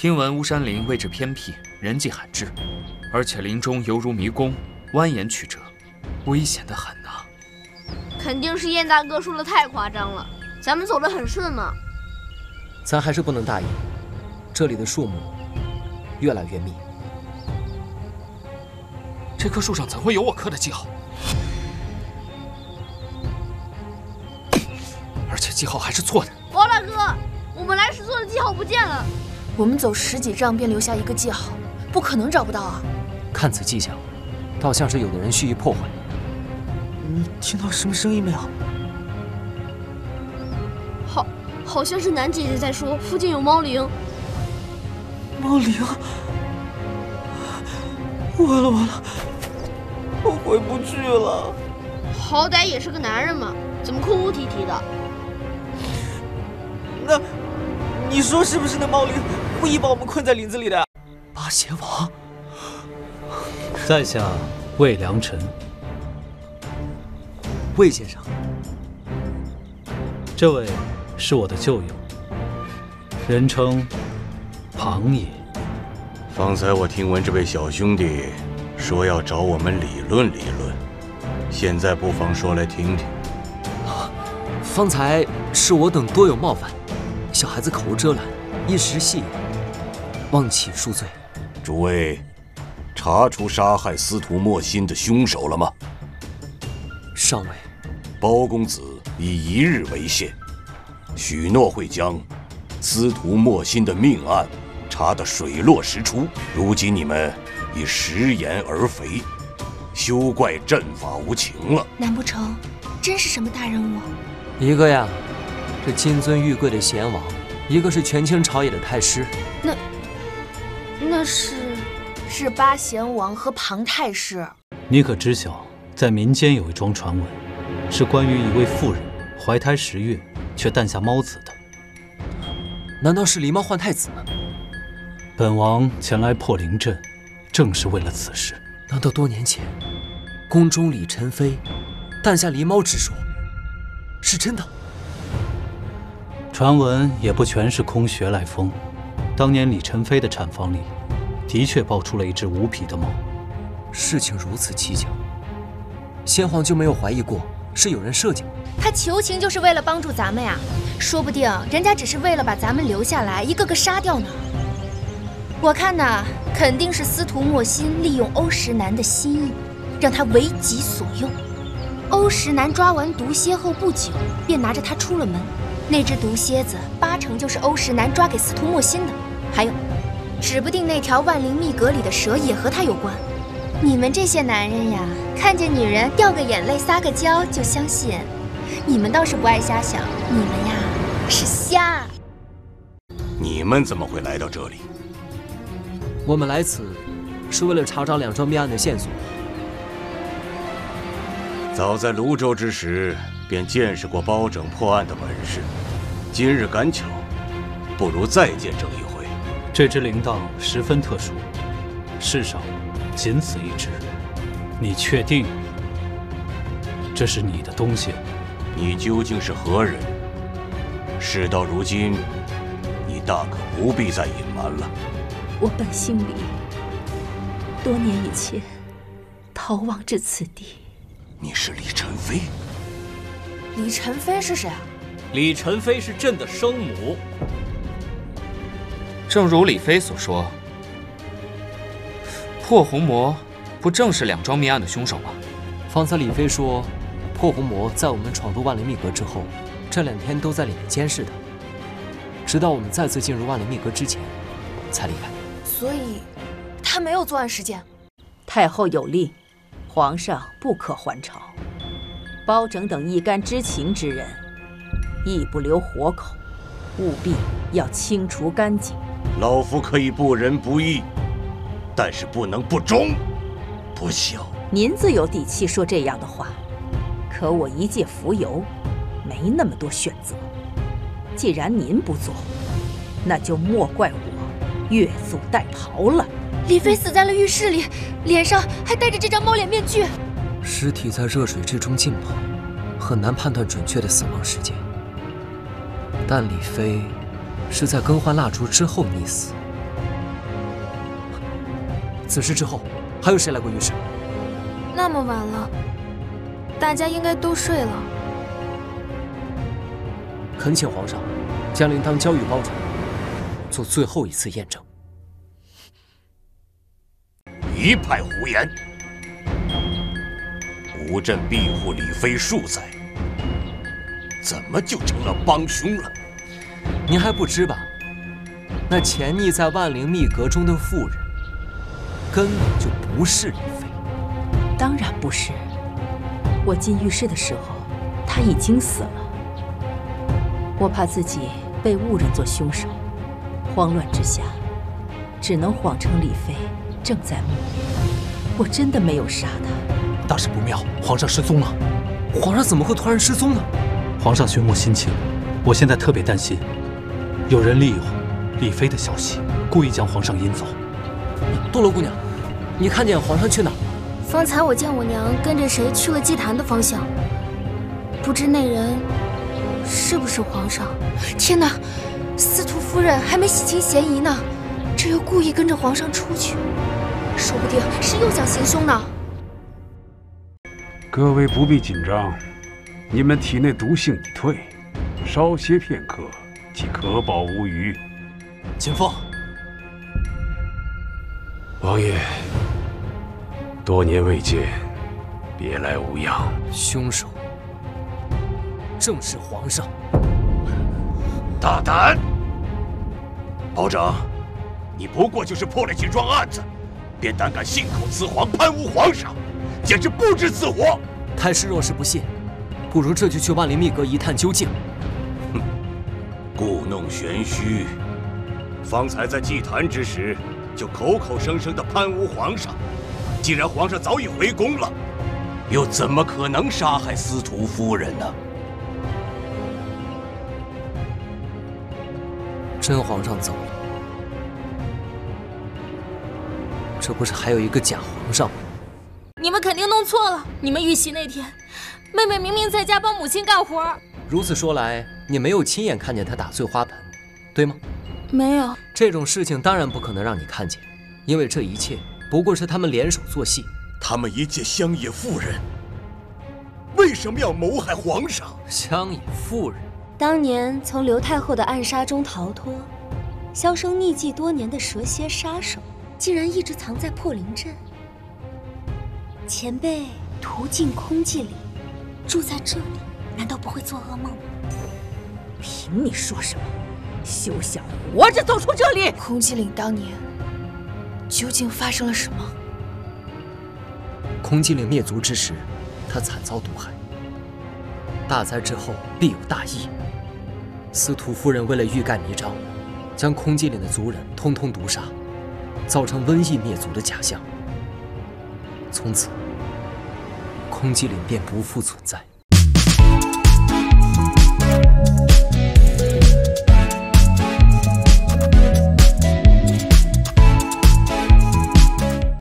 听闻巫山林位置偏僻，人迹罕至，而且林中犹如迷宫，蜿蜒曲折，危险得很啊！ 肯定是燕大哥说的太夸张了。咱们走得很顺嘛。 咱还是不能大意，这里的树木越来越密。 这棵树上怎会有我刻的记号？而且记号还是错的。 王大哥，我们来时做的记号不见了。 我们走10几丈便留下一个记号，不可能找不到啊！ 看此迹象，倒像是有的人蓄意破坏。 你听到什么声音没有？ 好像是南姐姐在说附近有猫灵。 猫灵！完了完了，我回不去了。 好歹也是个男人嘛，怎么哭哭啼啼的？ 那，你说是不是那猫灵故意把我们困在林子里的？ 八贤王， 在下魏良辰。 魏先生， 这位是我的旧友，人称庞爷。 方才我听闻这位小兄弟说要找我们理论理论，现在不妨说来听听。 方才是我等多有冒犯，小孩子口无遮拦，一时戏言，望乞恕罪。 诸位，查出杀害司徒莫心的凶手了吗？ 上尉， 包公子以1日为限，许诺会将司徒莫心的命案查得水落石出。如今你们已食言而肥，休怪阵法无情了。 难不成真是什么大人物？ 一个呀，这金尊玉贵的贤王；一个是权倾朝野的太师。 那是八贤王和庞太师。 你可知晓，在民间有一桩传闻，是关于一位妇人怀胎10月却诞下猫子的。 难道是狸猫换太子？ 本王前来破灵阵，正是为了此事。 难道多年前，宫中李宸妃诞下狸猫之说是真的？ 传闻也不全是空穴来风。当年李宸妃的产房里，的确抱出了一只无皮的猫。 事情如此蹊跷，先皇就没有怀疑过是有人设计吗？ 他求情就是为了帮助咱们呀，说不定人家只是为了把咱们留下来，一个个杀掉呢。我看呐，肯定是司徒莫心利用欧石南的心意，让他为己所用。欧石南抓完毒蝎后不久，便拿着它出了门。那只毒蝎子8成就是欧石南抓给司徒莫心的，还有，指不定那条万灵密阁里的蛇也和他有关。你们这些男人呀，看见女人掉个眼泪撒个娇就相信，你们倒是不爱瞎想，你们呀是瞎。 你们怎么会来到这里？ 我们来此是为了查找2桩命案的线索。 早在泸州之时，便见识过包拯破案的本事，今日赶巧，不如再见证一回。 这只铃铛十分特殊，世上仅此一只。你确定这是你的东西？ 你究竟是何人？事到如今，你大可不必再隐瞒了。 我本姓李，多年以前逃亡至此地。 你是李宸妃？ 李宸妃是谁啊？ 李宸妃是朕的生母。 正如李妃所说，破红魔不正是2桩命案的凶手吗？ 方才李妃说，破红魔在我们闯入万灵密阁之后，这2天都在里面监视他，直到我们再次进入万灵密阁之前才离开。 所以，他没有作案时间。 太后有令，皇上不可还朝。包拯等一干知情之人，亦不留活口，务必要清除干净。 老夫可以不仁不义，但是不能不忠不孝。 您自有底气说这样的话，可我一介浮游，没那么多选择。既然您不做，那就莫怪我越俎代庖了。 李妃死在了浴室里，脸上还戴着这张猫脸面具。 尸体在热水之中浸泡，很难判断准确的死亡时间。但李妃是在更换蜡烛之后溺死， 此事之后，还有谁来过御史？ 那么晚了，大家应该都睡了。 恳请皇上将铃铛交予包拯，做最后一次验证。 一派胡言！吴镇庇护李妃数载，怎么就成了帮凶了？ 您还不知吧？那潜匿在万灵密阁中的妇人，根本就不是李妃。 当然不是。我进浴室的时候，她已经死了。我怕自己被误认作凶手，慌乱之下，只能谎称李妃正在沐浴。我真的没有杀她。 大事不妙，皇上失踪了。 皇上怎么会突然失踪呢？ 皇上寻我心情，我现在特别担心，有人利用李妃的消息，故意将皇上引走。 多罗姑娘，你看见皇上去哪儿了？ 方才我见我娘跟着谁去了祭坛的方向，不知那人是不是皇上？天哪，司徒夫人还没洗清嫌疑呢，这又故意跟着皇上出去，说不定是又想行凶呢。 各位不必紧张，你们体内毒性已退，稍歇片刻即可保无虞。 秦风， 王爷，多年未见，别来无恙。 凶手正是皇上。 大胆！保长，你不过就是破了几桩案子，便胆敢信口雌黄，攀污皇上，简直不知死活！ 太师若是不信，不如这就去万灵密阁一探究竟。 哼，故弄玄虚。方才在祭坛之时，就口口声声的攀污皇上。既然皇上早已回宫了，又怎么可能杀害司徒夫人呢？ 真皇上走了，这不是还有一个假皇上吗？ 你们肯定弄错了。你们遇袭那天，妹妹明明在家帮母亲干活。 如此说来，你没有亲眼看见她打碎花盆，对吗？ 没有。 这种事情当然不可能让你看见，因为这一切不过是他们联手做戏。 他们一介乡野妇人，为什么要谋害皇上？ 乡野妇人， 当年从刘太后的暗杀中逃脱，销声匿迹多年的蛇蝎杀手，竟然一直藏在破灵镇。前辈途径空寂岭，住在这里，难道不会做噩梦吗？ 凭你说什么？休想活着走出这里！ 空寂岭当年究竟发生了什么？ 空寂岭灭族之时，他惨遭毒害。大灾之后必有大义。司徒夫人为了欲盖弥彰，将空寂岭的族人通通毒杀，造成瘟疫灭族的假象。从此，空寂岭便不复存在。